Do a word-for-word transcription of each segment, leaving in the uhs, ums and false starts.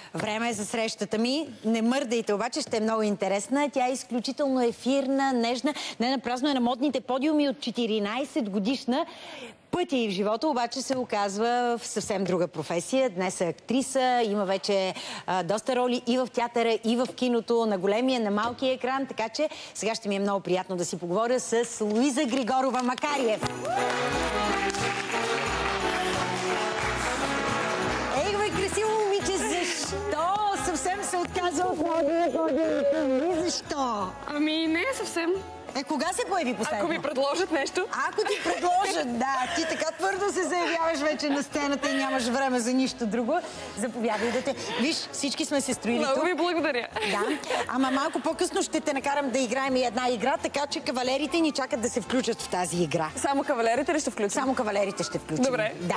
Време е за срещата ми. Не мърдайте, обаче ще е много интересна. Тя е изключително ефирна, нежна. Не напразно е на модните подиуми от четиринайсет годишна. Пътя и в живота обаче се оказва в съвсем друга професия. Днес е актриса, има вече а, доста роли и в театъра, и в киното, на големия, на малкия екран. Така че сега ще ми е много приятно да си поговоря с Луиза Григорова Макариев. Ей, бе, красиво момиче, защо? Съвсем се отказва от младия година. Защо? Ами не съвсем. Е, кога се появи последно? Ако ми предложат нещо. Ако ти предложат, да. Ти така твърдо се заявяваш вече на сцената и нямаш време за нищо друго. Заповядай да те... Виж, всички сме се строили тук. Много ви благодаря. Да. Ама малко по-късно ще те накарам да играем и една игра, така че кавалерите ни чакат да се включат в тази игра. Само кавалерите ли ще включим? Само кавалерите ще включим. Добре. Да.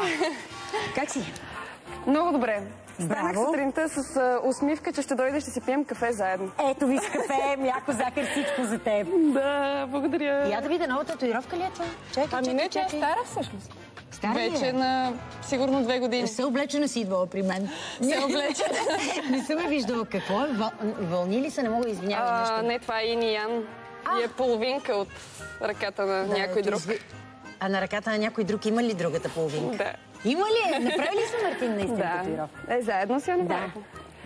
Как си? Много добре. Станах Браво. сутринта с а, усмивка, че ще дойде и ще си пием кафе заедно. Ето виж, кафе, мляко, захар, всичко за теб. Да, благодаря. Я да видя, нова татуировка ли е това? Чакай, Ами чакай, не, тя е чакай. стара всъщност. Стара ли е? Вече на сигурно две години. Се облечена си идвала при мен. Се облечена. Не съм я виждала. Какво е? Въл... Вълни ли са? Не мога да извинявам нещо. Не, това е Ин и Ян. И е половинка от ръката на Да, някой друг. Изви... А на ръката на някой друг има ли другата половинка? Да. Има ли? Направи ли са Мартин наистина Да. татуировка? Е, заедно си я Да. направихме.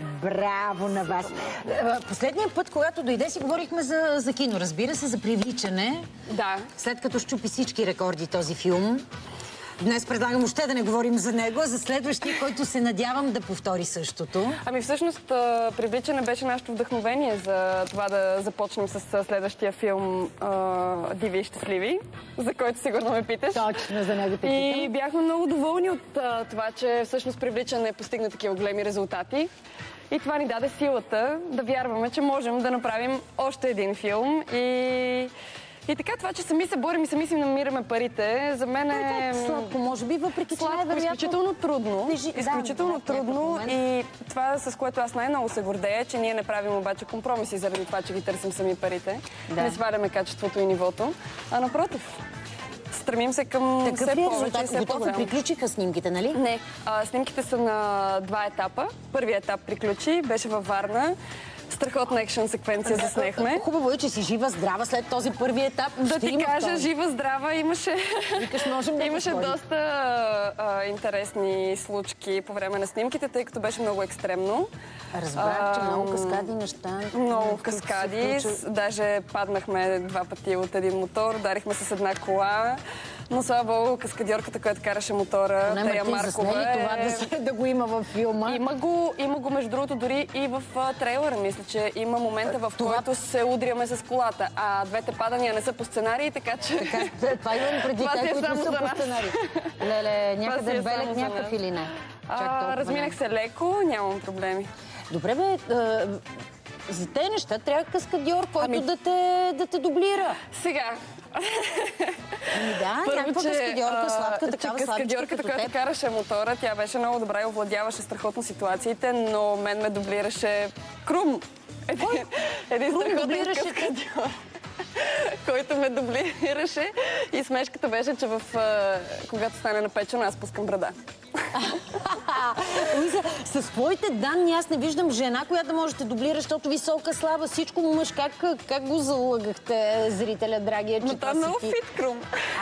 Браво на вас. Последния път, когато дойде, си говорихме за, за кино. Разбира се, за привличане. Да. След като щупи всички рекорди този филм. Днес предлагам още да не говорим за него, а за следващия, който се надявам да повтори същото. Ами всъщност привличане беше нашето вдъхновение за това да започнем с следващия филм Диви и щастливи, за който сигурно ме питаш. Точно, за него те питам. И бяхме много доволни от а, това, че всъщност привличане постигна такива големи резултати. И това ни даде силата да вярваме, че можем да направим още един филм. И... И така, това, че сами се борим и сами си намираме парите, за мен е... Сладко, може би, въпреки Сладко, че е вероятно... изключително трудно. Нежи... Изключително да, трудно и това, с което аз най-много се гордея, че ние не правим обаче компромиси заради това, че ги търсим сами парите. Да. Не сваляме качеството и нивото, а напротив. Стремим се към Такъв все ли е повече и резултат? все Готово по-голямо. приключиха снимките, нали? Не. А, снимките са на два етапа. Първият етап приключи, беше във Варна. Страхотна екшън секвенция заснехме. Хубаво е, че си жива, здрава след този първи етап. Да Ще ти има кажа, втори. жива, здрава, имаше, Викаш, можем да имаше повторим. доста а, интересни случки по време на снимките, тъй като беше много екстремно. Разбрах, че А, много каскади неща. Много каскади. С- Даже паднахме два пъти от един мотор, ударихме с една кола. Но слава Богу, каскадьорката, която караше мотора, Поне Тея Мартин засне Маркова, ли това да, се, да го има във филма? Има го, има го, между другото, дори и в а, трейлера. Мисля, че има момента, в Това- който се удряме с колата. А двете падания не са по сценарий, така че... Така, това имам преди Това си те, е които само не са за по нас. сценарий. Леле, някъде си е белег само за някакъв нас. или не? Чак А, толкова разминах не. се леко, нямам проблеми. Добре, бе, а, за тези неща трябва каскадьор, който Ами- да, те, да те дублира. Сега, Ами да, някаква каскадьорка, а, сладка, че такава сладичка каскадьорката, като която теб. караше мотора, тя беше много добра и овладяваше страхотно ситуациите, но мен ме дублираше Крум. Един, един Крум страхотен дублираше те? каскадьор, който ме дублираше. И смешката беше, че в, а, когато стане напечено, аз пускам брада. Луиза, с твоите данни аз не виждам жена, която може да дублира, защото висока, слаба, всичко мъж. Как, как го залъгахте, зрителя, драгия, че Но това той е си много ти? фит, Крум.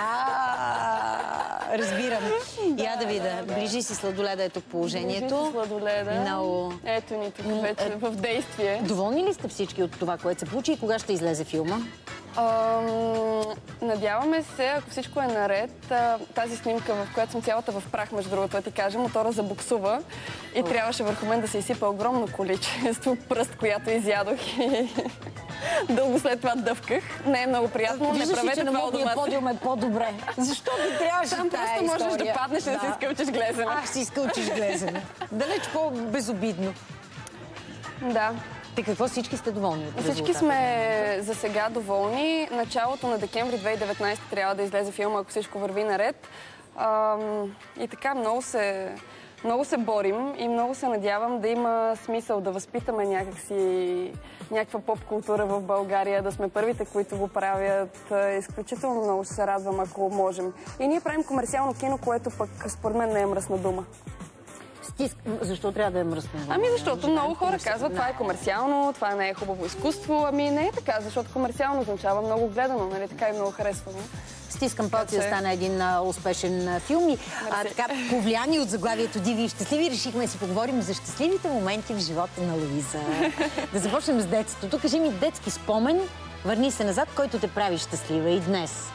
А, разбирам. Я да видя. Ближи си сладоледа е тук положението. Ближи си сладоледа. Много. Ето ни тук вече в действие. Доволни ли сте всички от това, което се получи и кога ще излезе филма? Ам, надяваме се, ако всичко е наред, а, тази снимка, в която съм цялата в прах, между другото, да ти кажа, мотора забуксува и трябваше върху мен да се изсипа огромно количество пръст, която изядох и дълго след това дъвках. Не е много приятно, не Виждаш ли, правете че на това у модния дома си. подиум е по-добре? Защо ти трябваше Там тая просто можеш история? да паднеш и да си изкълчиш глезена. Ах, си изкълчиш глезена. Далеч по-безобидно. Да. Те какво, всички сте доволни от резултата? Всички сме за сега доволни. Началото на декември две хиляди и деветнадесета трябва да излезе филма, ако всичко върви наред. Ам, и така много се, много се борим и много се надявам да има смисъл да възпитаме някакси някаква поп-култура в България, да сме първите, които го правят. Изключително много се радвам, ако можем. И ние правим комерциално кино, което пък според мен не е мръсна дума. Стиск... Защо трябва да е мръсно? Ами защото много хора казват, това е комерциално, това не е хубаво изкуство. Ами не е така, защото комерциално означава много гледано, нали така и много харесвано. Стискам палци да стане един а, успешен а, филм. И, а, така, повлияни от заглавието Диви и щастливи, решихме да си поговорим за щастливите моменти в живота на Луиза. Да започнем с детството. Кажи ми детски спомен, върни се назад, който те прави щастлива и днес.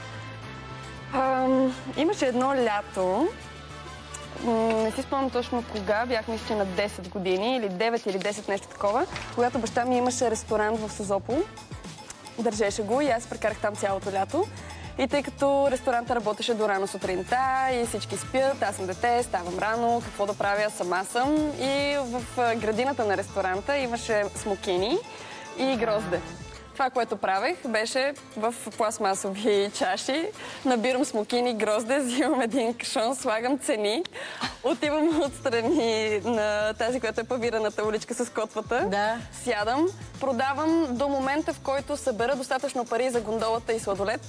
Ам, имаше едно лято, не си спомням точно кога, бях мисля на десет години, или девет или десет, нещо такова, когато баща ми имаше ресторант в Созопол. Държеше го и аз прекарах там цялото лято. И тъй като ресторанта работеше до рано сутринта и всички спят, аз съм дете, ставам рано, какво да правя, сама съм. И в градината на ресторанта имаше смокини и грозде. Това, което правех, беше в пластмасови чаши. Набирам смокини, грозде, взимам един кашон, слагам цени, отивам отстрани на тази, която е павираната уличка с котвата. Да. Сядам, продавам до момента, в който събера достатъчно пари за гондолата и сладолет.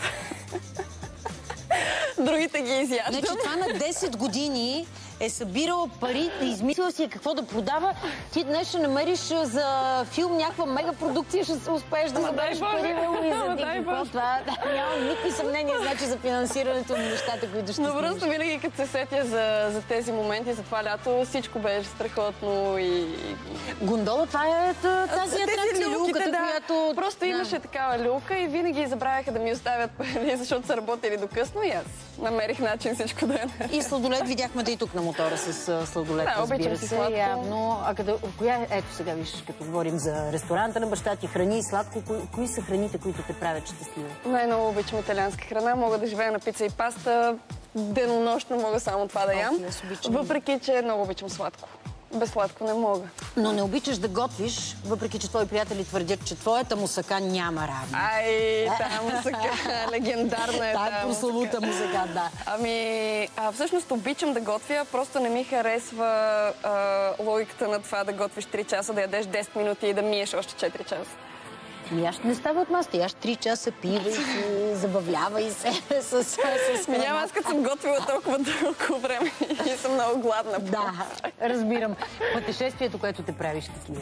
Другите ги изяждам. Значи това на десет години е събирал пари, измислил си какво да продава. Ти днес ще намериш за филм някаква мега продукция, ще успееш да събереш пари на Луиза. Това няма никакви съмнения, значи, за финансирането на нещата, които ще Но просто винаги, като се сетя за, за тези моменти, за това лято, всичко беше страхотно и... Гондола, това е тази атракция, люлката, да. която... Просто имаше такава люлка и винаги забравяха да ми оставят пари, защото са работили до късно и аз намерих начин всичко да е. И сладолет видяхме да и тук на мотора с сладолет, да, разбира си се. сладко. Явно. А къде, коя, ето сега виж, като говорим за ресторанта на баща ти, храни и сладко, кои, кои са храните, които те правят щастлива? Най-много обичам италианска храна. Мога да живея на пица и паста. Денонощно мога само това да ям. Въпреки, че много обичам сладко. Без сладко не мога. Но не обичаш да готвиш, въпреки че твои приятели твърдят, че твоята мусака няма равни. Ай, тази мусака, легендарна е тази прословута мусака, да. Ами, а, всъщност обичам да готвя, просто не ми харесва а, логиката на това да готвиш три часа, да ядеш десет минути и да миеш още четири часа. Ми аз не става от маста. Аз три часа пива и си забавлява и се с, с, с Ми няма, аз като съм готвила толкова дълго време и съм много гладна. Да, разбирам. Пътешествието, което те прави щастлива.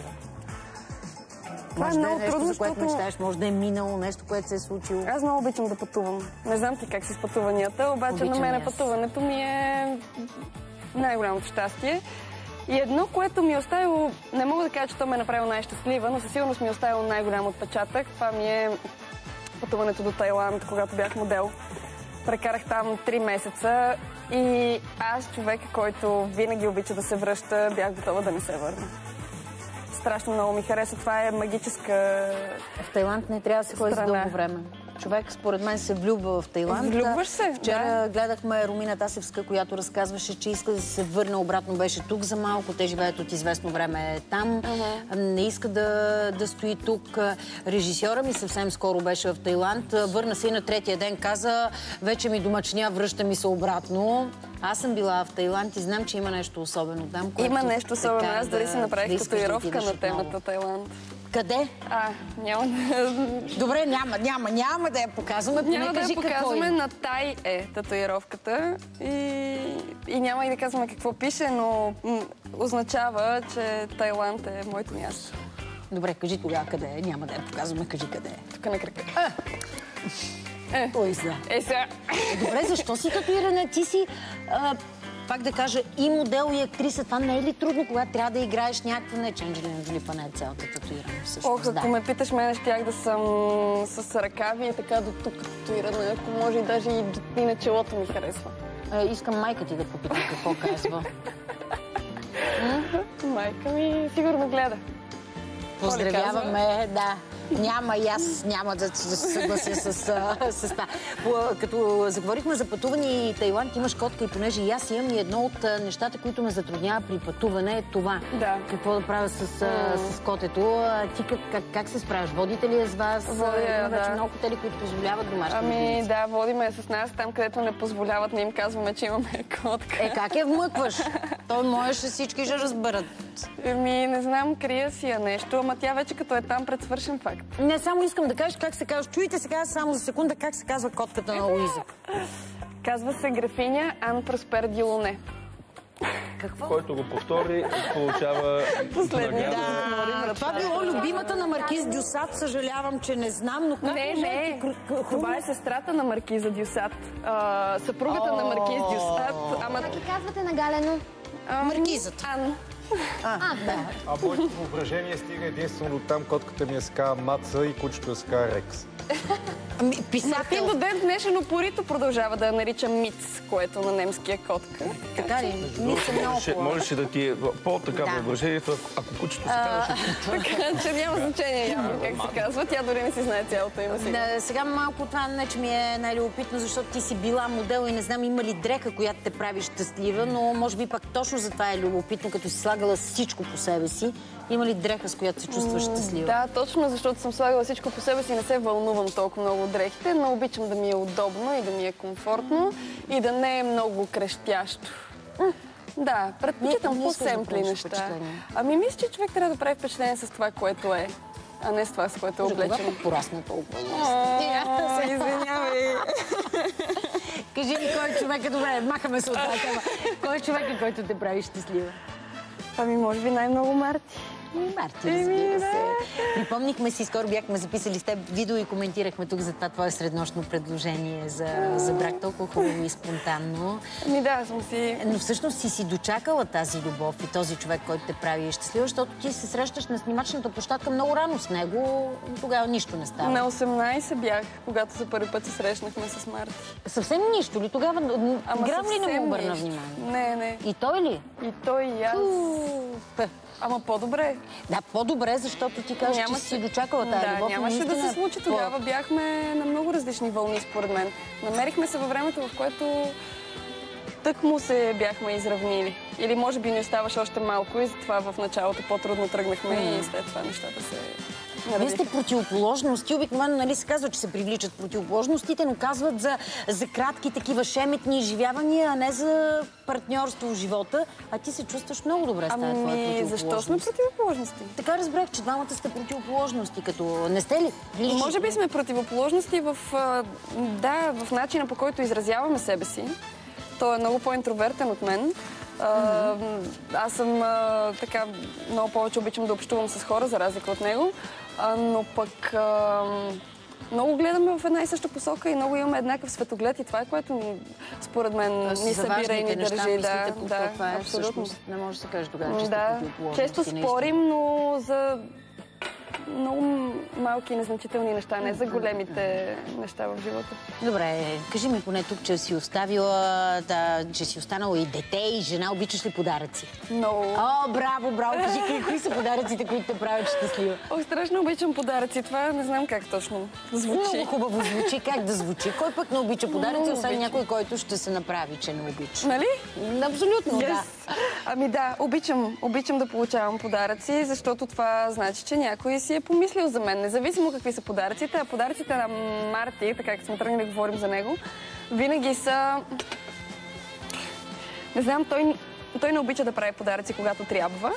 Това може е да е много нещо, трудно, за което защото... мечтаеш, може да е минало, нещо, което се е случило. Аз много обичам да пътувам. Не знам ти как си с пътуванията, обаче Обичам на мен аз. пътуването ми е най-голямото щастие. И едно, което ми е оставило, не мога да кажа, че то ме е направило най-щастлива, но със сигурност ми е оставило най-голям отпечатък. Това ми е пътуването до Тайланд, когато бях модел. Прекарах там три месеца и аз, човек, който винаги обича да се връща, бях готова да не се върна. Страшно много ми хареса. Това е магическа... В Тайланд не трябва да се ходи за дълго време. Човек, според мен, се влюбва в Тайланд. Влюбваш се, Вчера да. гледахме Румина Тасевска, която разказваше, че иска да се върне обратно. Беше тук за малко. Те живеят от известно време там. Uh-huh. Не иска да, да стои тук. Режисьора ми съвсем скоро беше в Тайланд. Върна се и на третия ден. Каза, вече ми домачня, връща ми се обратно. Аз съм била в Тайланд и знам, че има нещо особено там. Има нещо особено. Аз дори си направих татуировка на темата Тайланд. Къде? А, няма да... Добре, няма, няма, няма да я показваме. Няма да я показваме. Е. На Тай е татуировката. И, и няма и да казваме какво пише, но м, означава, че Тайланд е моето място. Добре, кажи тогава къде е. Няма да я показваме, кажи къде е. Тук на крака. Е. Луиза. Е, сега. Добре, защо си татуирана? Ти си... А... Пак да кажа, и модел, и актриса. Това не е ли трудно, когато трябва да играеш някаква не, че Анджелина Джоли па не е цялата татуирана всъщност? Ох, ако да. ме питаш, мене щях да съм с ръкави и така до тук татуирана. Ако може и даже и, и на челото ми харесва. Е, искам майка ти да попитам какво казва. Майка ми сигурно гледа. Поздравяваме, да. Няма и аз няма да, да се съглася с, с това. Като заговорихме за пътуване и Тайланд, имаш котка и понеже и аз имам и едно от нещата, които ме затруднява при пътуване е това. Да. Какво да правя с, mm. с котето. Ти как, как, как се справяш? Водите ли е с вас? Водя, Има вече да. много хотели, които позволяват домашни Ами любимци. да, водиме с нас. Там, където не позволяват, не им казваме, че имаме котка. Е, как я вмъкваш? Той можеше всички ще разберат. Еми, не знам, крия си я нещо, ама тя вече като е там пред свършен факт. Не, само искам да кажеш как се казва. Чуйте сега само за секунда как се казва котката на Луиза. Казва се графиня Ан Проспер Дилоне. Какво? Който го повтори, получава Последния. награда. Да, това било любимата на Маркиз Дюсат. Съжалявам, че не знам, но как Не, може не. да ти кру- Това е сестрата на Маркиза Дюсат. А, съпругата на Маркиз Дюсат. Ама... Как ги казвате на Галено? а, Маркизата. Ан. А, да. А моето въображение стига единствено до там, котката ми е с казва Маца и кучето е с казва Рекс. Ами, Мартин писател. до ден днешен упорито продължава да я нарича Миц, което на немския котка. Така ли? Мисля много Можеше, хубаво. можеше да ти е по-така Да. въображението, ако, ако кучето се казваше Така че няма значение явно как се казва. Тя дори не си знае цялото име си. Да, сега малко това не, че ми е най-любопитно, защото ти си била модел и не знам има ли дреха, която те прави щастлива, но може би пак точно за това е любопитно, като си слагала всичко по себе си. Има ли дреха, с която се чувстваш щастлива? Да, точно защото съм слагала всичко по себе си и не се вълнувам толкова много от дрехите, но обичам да ми е удобно и да ми е комфортно и да не е много крещящо. М, Да, предпочитам Не- не искаш да по-семпли правиш неща. впечатление. Ами мисля, че човек трябва да прави впечатление с това, което е, а не с това, с което е Боже, кога облечен. пък порасна толкова? О, Извинявай. Кажи ми, кой е човека, добре, махаме се от тази тема. Кой е човека, който те прави щастлива? Ами може би най-много Марти. Ами, Марти, Еми, разбира да. се. Припомнихме си, скоро бяхме записали с теб видео и коментирахме тук за това твое среднощно предложение за, за брак, толкова хубаво и спонтанно. Ами да, съм си... Но всъщност си си дочакала тази любов и този човек, който те прави щастлива, защото ти се срещаш на снимачната площадка много рано с него, тогава нищо не става. На осемнайсет бях, когато за първи път се срещнахме с Марти. Съвсем нищо ли? Тогава грам ли не съвсем му обърна нищо. внимание? Не, не. И той ли? И той, и аз. Пе. Ама по-добре. Да, по-добре, защото ти кажеш, че си си дочакала тази да, любов. но нямаше да наистина се случи по- тогава. Бяхме на много различни вълни, според мен. Намерихме се във времето, в което тък му се бяхме изравнили. Или може би ни оставаше още малко и затова в началото по-трудно тръгнахме и след това нещата се Вие наредиха. сте противоположности. Обикновено нали, се казва, че се привличат противоположностите, но казват за, за кратки такива шеметни изживявания, а не за партньорство в живота. А ти се чувстваш много добре с тази твоя Ами, противоположност. защо сме противоположности? Така разбрах, че двамата сте противоположности, като не сте ли? Личи. Може би сме противоположности в, а, да, в начина, по който изразяваме себе си. Той е много по-интровертен от мен. А, аз съм а, така, много повече обичам да общувам с хора, за разлика от него. А, но пък а, много гледаме в една и съща посока и много имаме еднакъв светоглед и това е, което ни, според мен Тоест, ни за събира и важните ни неща, държи. мислите Да, по да, това е абсолютно. всъщност. Не може да се каже тогава, че сте Да, противоположности. често наистина. спорим, но за много малки и незначителни неща, не за големите неща в живота. Добре, кажи ми поне тук, че си оставила, да, че си останала и дете, и жена. Обичаш ли подаръци? Много. О, браво, браво! Кажи, кои, кои са подаръците, които те правят щастлива? Ох, страшно обичам подаръци. Това не знам как точно звучи. Много хубаво звучи. Как да звучи? Кой пък не обича подаръци, Много освен обичам. някой, който ще се направи, че не обича? Нали? Абсолютно, да. Yes. Ами да, обичам, обичам да получавам подаръци, защото това значи, че някой си е помислил за мен. Независимо какви са подаръците, а подаръците на Марти, така как сме тръгнали да говорим за него, винаги са... Не знам, той, той не обича да прави подаръци, когато трябва.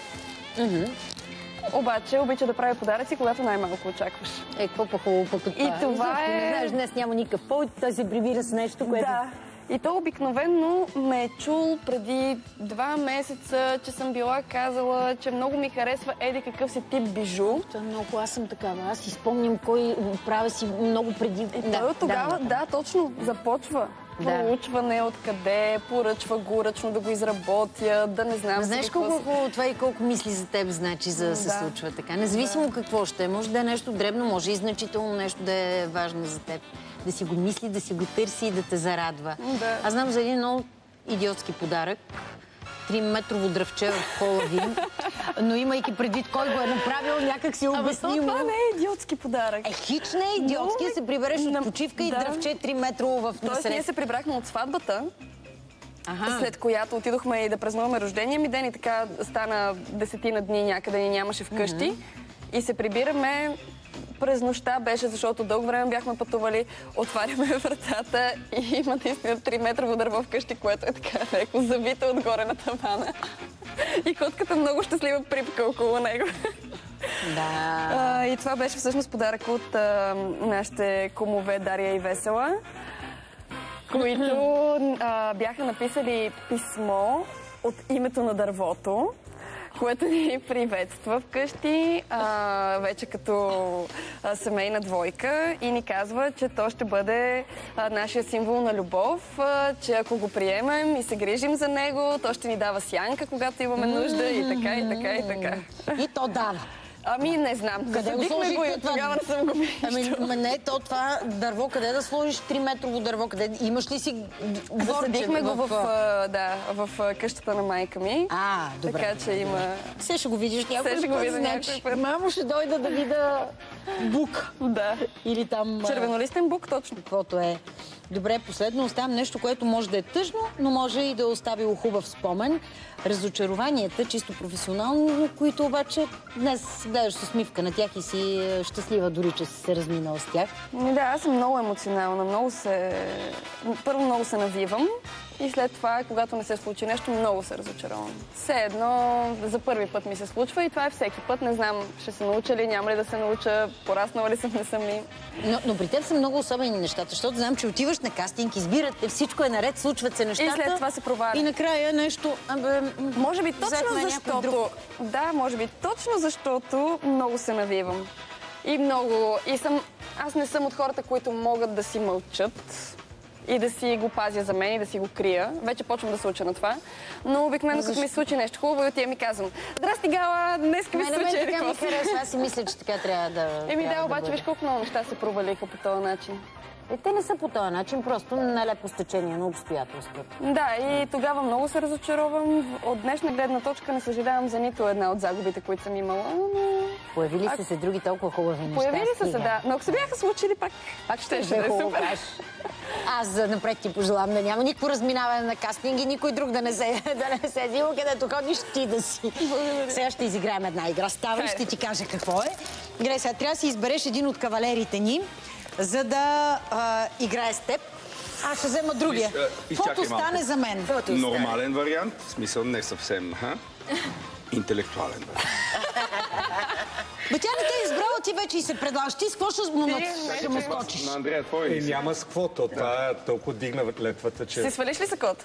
Обаче обича да прави подаръци, когато най-малко очакваш. Е, какво по-хубаво пък от това? И това Защо? е- Не знаеш, днес няма никакъв повод, той се прибира с нещо, което... Да. И то обикновено ме е чул преди два месеца, че съм била казала, че много ми харесва еди какъв си тип бижу. Това е много, аз съм такава. Аз си спомням кой правя си много преди... И той от тогава, да, да, точно, започва. Да. Проучване откъде, поръчва го ръчно да го изработя, да не знам Но си знаеш какво колко си- хубаво това и колко мисли за теб значи, за да се Да. случва така. Независимо какво ще е. Може да е нещо дребно, може и значително нещо да е важно за теб. Да си го мисли, да си го търси и да те зарадва. Да. Аз знам за един много идиотски подарък. Триметрово дръвче в Холавин. Но имайки предвид кой го е направил, някак си е Ама то обяснимо. това не е идиотски подарък. Е, хич не е идиотски, да се прибереш от На- почивка и да. дръвче три метрово в Тоест ние насред. се прибрахме от сватбата, Ага. след която отидохме и да празнуваме рождения ми ден и така стана десетина дни някъде ни нямаше вкъщи. И се прибираме през нощта беше, защото дълго време бяхме пътували, отваряме вратата и има наистина три метрово дърво вкъщи, което е така леко завито отгоре на тавана. И котката много щастлива припка около него. Да. А, и това беше всъщност подарък от а, нашите кумове Дария и Весела, които а, бяха написали писмо от името на дървото, което ни приветства вкъщи, а, вече като а, семейна двойка и ни казва, че то ще бъде а, нашия символ на любов, а, че ако го приемем и се грижим за него, то ще ни дава сянка, когато имаме нужда и така, и така, и така. И то дава. Ами не знам. Къде го Съдихме го и сложихте това? тогава не съм го виждала. Ами не, то това дърво, къде да сложиш три-метрово дърво? Къде имаш ли си дворче? Засадихме го в, а, да, в а, къщата на майка ми. А, добре. Така че има... Все ще го видиш някой Все ще го път, видя значи. някой път. Мамо ще дойда да видя бук. Да. Или там... а, Червенолистен бук, точно. Каквото е. Добре, последно оставям нещо, което може да е тъжно, но може и да е оставило хубав спомен. Разочарованията, чисто професионално, които обаче днес гледаш с усмивка на тях и си щастлива дори, че си се разминала с тях. Ми да, аз съм много емоционална, много се... Първо много се навивам и след това, когато не се случи нещо, много се разочаровам. Все едно за първи път ми се случва и това е всеки път. Не знам, ще се науча ли, няма ли да се науча, пораснала ли съм, не съм ли. Но, но при теб са много особени нещата, защото знам, че отиваш на кастинг, избирате, всичко е наред, случват се нещата. И след това се проваля. И накрая нещо... Абе, може би точно взехме някой защото... друг. Да, може би точно защото много се навивам. И много... И съм... Аз не съм от хората, които могат да си мълчат и да си го пазя за мен и да си го крия. Вече почвам да се уча на това. Но обикновено, като ми се случи нещо хубаво, и отива ми казвам: здрасти, Гала, днес ми се случи. Мене така ми харесва, аз си мисля, че така трябва да... Еми да, трябва обаче бъде. виж колко много неща се провалиха по този начин. Е, те не са по този начин, просто нелепо стечение на обстоятелствата. Да, и тогава много се разочаровам. От днешна гледна точка не съжалявам за нито една от загубите, които съм имала. Но... Появили А... са се други толкова хубави неща. Появили са се, стига. да. Но ако се бяха случили, пак, Пак ще щеше е да е хубаво, супер. кажеш. Аз за напред ти пожелавам да няма никакво разминаване на кастинги, никой друг да не се, да не се взима, където ходиш ти да си. Сега ще изиграем една игра. Става и ще ти кажа какво е. Гледай, сега трябва да си избереш един от кавалерите ни, за да а, играе с теб. Аз ще взема другия. Виж, а, изчакай Каквото малко. стане за мен. Нормален вариант, в смисъл не съвсем, ха? Интелектуален вариант. Бе, тя не те е избрала, ти вече и се предлагаш. Ти с какво ще му, ще му скочиш? На Андрея, твой И ли си? няма с каквото. Това е толкова дигна летвата, че... Си свалиш ли сакот?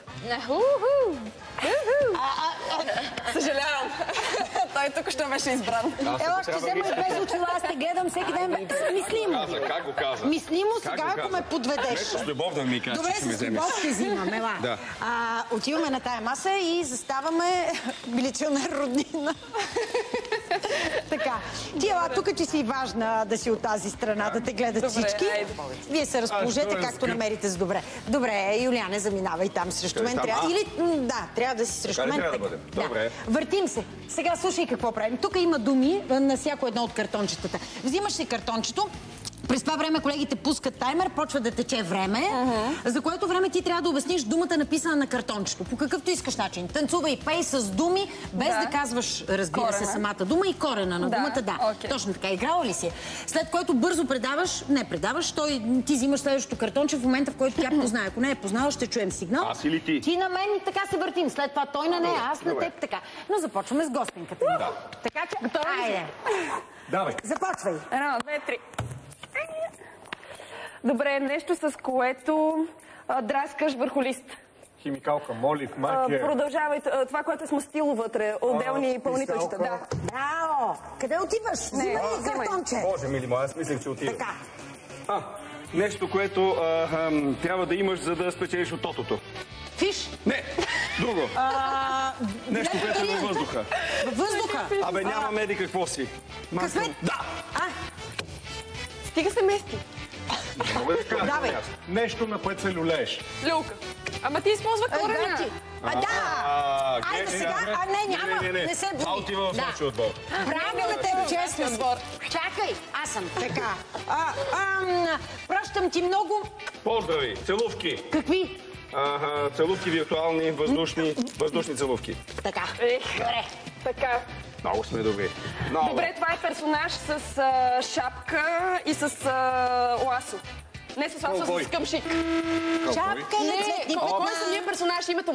Съжалявам. Той тук ще беше избран. Аз Ела, ако ще трябва взема да- и без очила, аз те гледам всеки ден. Мислимо. Каза, как го каза? Мислимо Как сега, го ако каза? ме подведеш. Не, с любов да ми кажеш, Добре, че ще ме с вземеш. любов ще взимам, ела. Да. А, отиваме на тая маса и заставаме милиционер роднина. Така. Ти, ела, тук, че си важна да си от тази страна, да те гледат Добре, всички. айде. Вие се разположете, Аз, както скъп. намерите за добре. Добре, Юлиане, заминавай там срещу мен. там, Трябва... а? Или, м, да, трябва да си срещу Така ли мен. трябва да Така. бъдем? Добре. Въртим се. Сега слушай какво правим. Тук има думи на всяко едно от картончетата. Взимаш си картончето. През това време колегите пускат таймер, почва да тече време, uh-huh. за което време ти трябва да обясниш думата, написана на картончето. По какъвто искаш начин. Танцувай и пей с думи, без да, Да. да казваш, разбира Корена. се, самата дума и корена на Да, думата. Да, окей. точно така. Играла ли си? След което бързо предаваш, не предаваш, той, ти взимаш следващото картонче в момента, в който тя познае. Ако не е познала, ще чуем сигнал. Аз или ти? Ти на мен и така се въртим. След това той на нея, аз на Добре. теб така. Но започваме с гостинката ни. Да. Така че, айде. Давай. Започвай. Едно, две, три. Добре, нещо с което а, драскаш върху лист. Химикалка, молив, А, маркер. продължавай а, това, което е смастило вътре, отделни А, пълнителчета. Да. писалка. Браво! Къде отиваш? Взимай ли взимай. картонче? Боже, мили моя, аз мислех, че отива. Така. А, нещо, което а, ам, трябва да имаш, за да спечелиш от тотото. Фиш. Не, друго. А, Нещо, билет което е лотария. във въздуха. Във въздуха. Абе, няма меди какво си. Маска. Късмет? Да. А, Стига се мести. Мога да кажа. давай. Нещо, на което се люлееш. Люлка. Ама ти използва Е, корена. грати. А, да! А, Айде гледай, сега, добре. а не, няма, Не, не, не. не се Това буди. отива в Да. нощи отбор. Браво на теб, честно си. Отбор. Чакай, аз съм така. А, ам, пращам ти много. Поздрави, целувки. Какви? Ага, целувки виртуални, въздушни, въздушни целувки. Така. Ех, Добре. така. Много сме добри. Много. Добре, това е персонаж с а, шапка и с а, ласо. Не с ласо, Ковбой. с къмшик. Чапка Не, на цветни кой, кой е петна. самия персонаж, името му?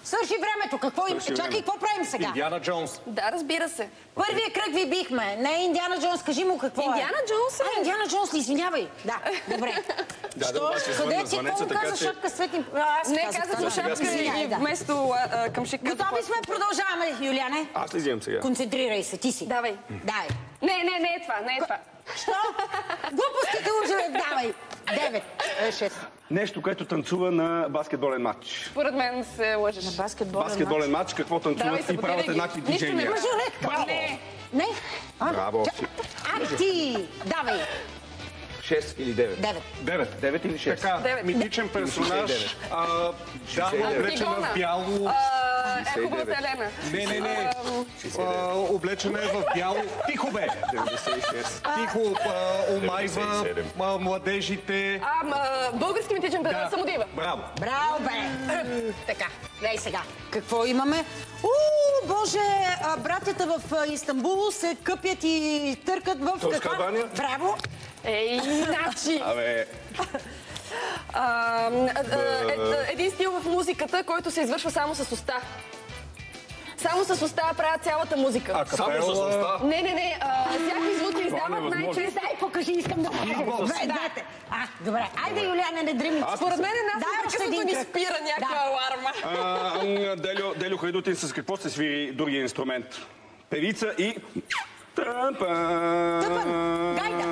Свърши времето. Какво има? Чакай, какво правим сега? Индиана Джонс. Да, разбира се. Първия кръг ви бихме. Не е Индиана Джонс. Кажи му какво е. Индиана Джонс е. А, Индиана Джонс ли? Извинявай. Да, добре. Да, Що? Къде ти? Какво каза шапка светни? Не, казах му шапка и вместо към шик. Готови сме, продължаваме, Юлиане. Аз ли взимам сега? Концентрирай се, ти си. Давай. Дай. Не, не, не е това, не е това. Що? Глупостите уже давай. Девет, шест. Нещо, което танцува на баскетболен матч. Според мен се лъжеш. На баскетболен, Баскетболен матч, какво Давай, танцуват и саботирай правят ги. еднакви Нищо не движения. лъжа. Браво. Не. Не? А? Браво. Ча- А, ти! Давай. шест или девет? Девет. девет. девет или шест? Така, Девет. митичен персонаж. а, Дама, облечена Антигона. в бяло. А, Е хубавата Елена. Не, не, не. А, облечена е в бяло. Тихо бе! деветдесет и шест. Тихо а, омайва деветдесет и седем. а, младежите. А, ма, български митичен персонаж самодива. Браво! Браво, бе! Така, дай сега. Какво имаме? У, боже, а, братята в а, Истанбул се къпят и търкат в Турска каква? баня? Браво! Ей, значи. Абе, А, а, а, е- един стил в музиката, който се извършва само с уста. Само с уста правят цялата музика. само с уста. Не, не, не. а, Всякакви звуци издават невъзможно. най-чрез. Дай, покажи, искам да покажа. Две, двете. А, добре. Айде, Юлиане, не дреми. Според мен е нас Дай още един непрекъснато ни кръг. спира някаква Да. аларма. А, м, Делю, Делю Хайдутин с какво се свири другия инструмент? Певица и... Тъпан. Тъпан. Гайда.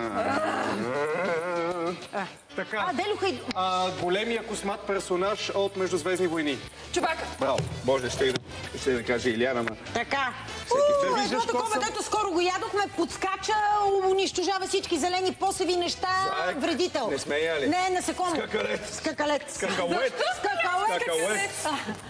Така, А, Делю Хай... а, големия космат персонаж от Междузвездни войни. Чубака. Браво. Боже, ще да, ще да каже Илиана, ма... Така. да У, виждаш едно какво такова, съм- дето скоро го ядохме, подскача, унищожава всички зелени посеви неща, Заек. вредител. Не сме яли. Не, насекомо. Скакалец. Скакалец. Скакалет. Скакалет. Скакалет.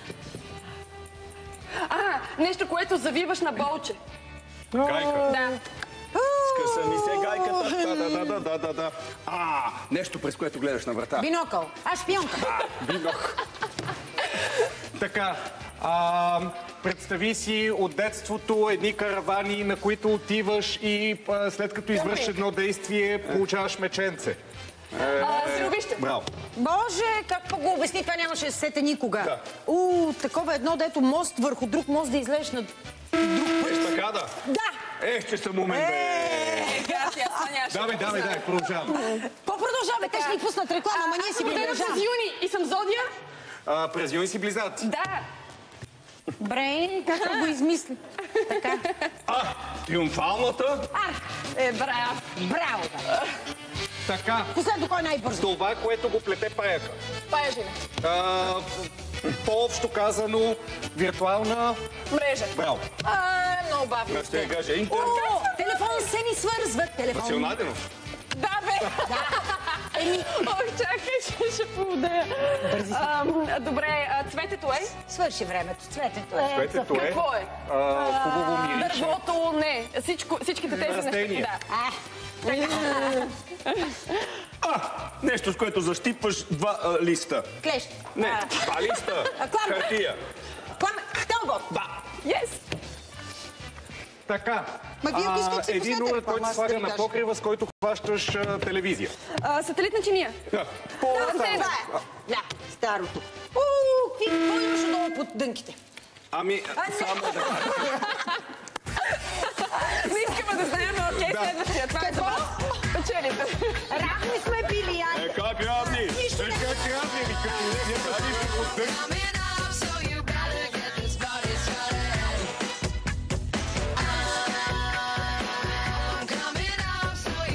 А, нещо, което завиваш на болче. Гайка. Да. Скъса ми се гайката. Да, да, да, да, да, да, да. А, нещо, през което гледаш на врата. Бинокъл. А, шпионка. Бинок. Така, а, представи си от детството едни каравани, на които отиваш и а, след като извършиш едно действие, получаваш меченце. А, Силовище. Браво. Боже, как пък го обясни, това нямаше да се сете никога. Да. У, такова едно, дето мост върху друг мост да излезеш на... Естакада. Да! Ех, че съм умен, бе. Гация, Саня. Давай, давай, давай, продължавам. По-продължаваме, те ще ни пуснат реклама, ама ние си Аз съм родена продължаваме. с юни и съм зодия. А, през юни си близнаци. Да. Брейн, как го измисли? Така. А, триумфалната. Арк! Е, браво. Браво, бе! Така, Последно, кой е най-бързо? това, което го плете паяка. Пая жена. А, по-общо казано, виртуална... Мрежа. Браво. А, много бавно. Ще я кажа Интер. О, телефон се ни свързват. Телефон. Васил Найденов. Да, бе. Еми, Ох, чакай, ще, ще поводея. Ам, Добре, а, цветето е? свърши времето. Цветето е... Цветето е... Какво е? А, хубаво мирише. Дървото, не. Всичко, всичките тези Растения. неща. А, А, нещо, с което защипваш два а, листа. клещ. Не, А, два листа. А, кламък. Хартия. Клам... Тълбот. Да. Yes. Така, Ма вие а, искате да си един пуснете уред, който реклама, се аз слага да ви на кажа. покрива, с който хващаш а, телевизия. А, сателитна чиния. Да. Това Антена. е. Да, старото. У, какви- какво имаш отдолу под дънките? Ами, само да кажа. Не искаме да знаем, но окей, следващия. Това е за вас. Печелите. Равни сме били, Е, айде. как равни? Нищо не... Как трябва, ми като ние правиш от дънките?